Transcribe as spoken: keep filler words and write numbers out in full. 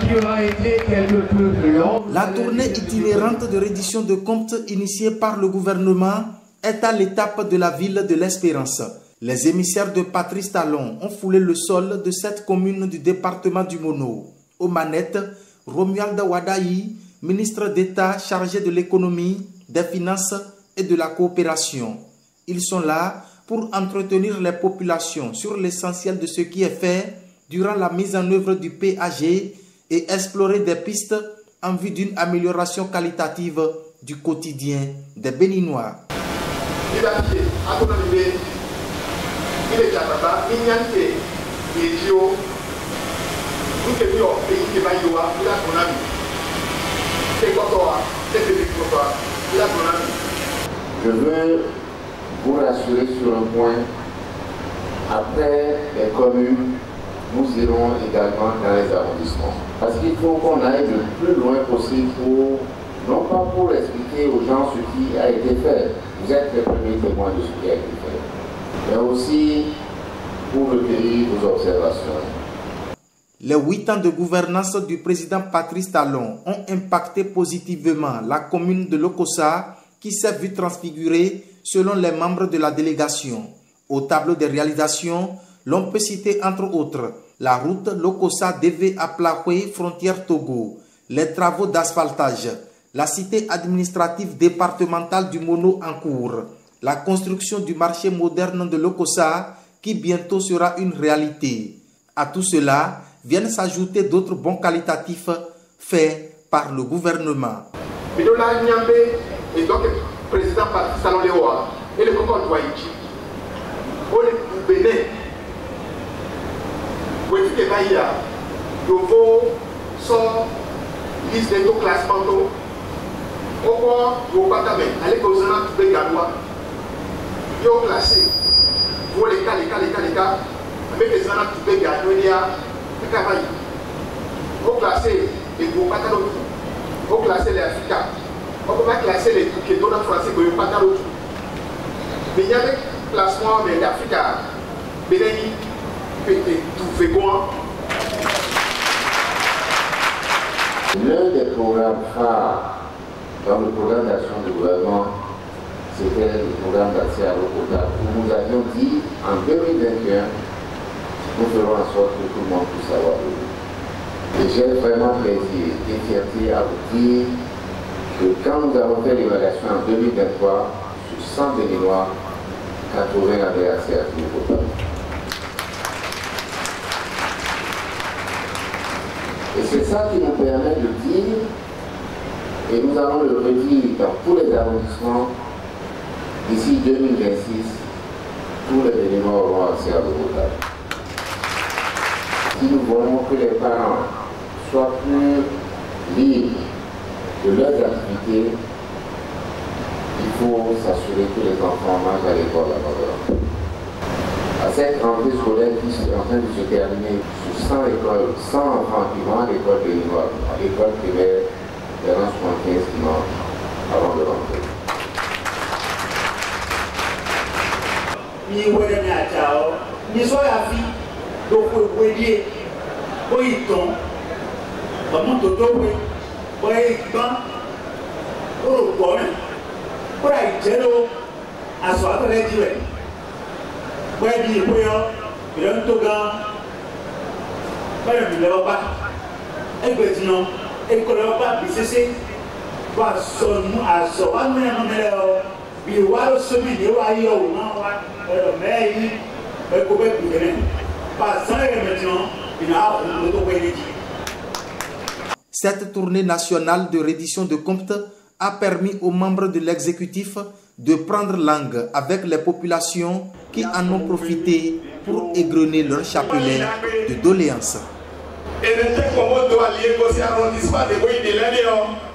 qui aura été quelque peu long. La tournée itinérante de reddition de comptes initiée par le gouvernement est à l'étape de la ville de l'Espérance. Les émissaires de Patrice Talon ont foulé le sol de cette commune du département du Mono. Aux manettes, Romuald Wadaï, ministre d'État chargé de l'économie, des finances et de la coopération. Ils sont là pour entretenir les populations sur l'essentiel de ce qui est fait durant la mise en œuvre du P A G et explorer des pistes en vue d'une amélioration qualitative du quotidien des Béninois. Je veux vous rassurer sur un point. Après les communes, nous irons également dans les arrondissements. Parce qu'il faut qu'on aille le plus loin possible pour, non pas pour expliquer aux gens ce qui a été fait. Vous êtes les premiers témoins de ce qui a été fait. Mais aussi pour recueillir vos observations. Les huit ans de gouvernance du président Patrice Talon ont impacté positivement la commune de Lokossa qui s'est vue transfigurée selon les membres de la délégation. Au tableau des réalisations, l'on peut citer entre autres la route Lokossa-Dévé à Plahoué, frontière Togo, les travaux d'asphaltage, la cité administrative départementale du Mono en cours, la construction du marché moderne de Lokossa qui bientôt sera une réalité. À tout cela viennent s'ajouter d'autres bons qualitatifs faits par le gouvernement. Et donc, le président Patrice Talon Léoa et le Congo Douaïchi, au Bénin, où est-ce que va y avoir nouveau son liste de classement au cours du Patame, allez aux zones de Galois, ils ont classé pour les cas, les cas, les cas, les cas, avec les zones de Galois, il y a des travail. Au classé les gros Patame, au classé les Africains. On ne peut pas classer les trucs qui donnent en français, mais pas dans l'autre. Mais il y a des classements de l'Afrique, Bénéni, tout fait quoi. L'un des programmes phares dans le programme d'action du gouvernement, c'était le programme d'accès à l'eau potable. Nous avions dit en deux mille vingt et un, nous ferons en sorte que tout le monde puisse avoir l'eau. Et j'ai vraiment plaisir et fierté à vous dire que quand nous avons fait l'évaluation en deux mille vingt-trois, sur cent Béninois, quatre-vingts avaient accès à l'eau potable. Et c'est ça qui nous permet de dire, et nous allons le redire dans tous les arrondissements, d'ici deux mille vingt-six, tous les Béninois auront accès à l'eau potable. Si nous voulons que les parents soient plus libres de leurs activités, il faut s'assurer que les enfants mangent à l'école à l'heure. À cette rentrée scolaire qui est en train de se terminer, sur cent écoles, cent enfants qui vont à l'école béninoise, à l'école primaire, il y en a soixante-quinze qui mangent avant de rentrer. Boy, gone. Oh, boy. What I tell you, as well as you. Where do you go? You don't go. Where do you go back? Everybody know. Every color back. This is it. But so as so one man there, we were so many. You are you now. What? Maybe. We go back to the end. But some of them, you know, you don't wait. Cette tournée nationale de reddition de comptes a permis aux membres de l'exécutif de prendre langue avec les populations qui en ont profité pour égrener leur chapelet de doléances.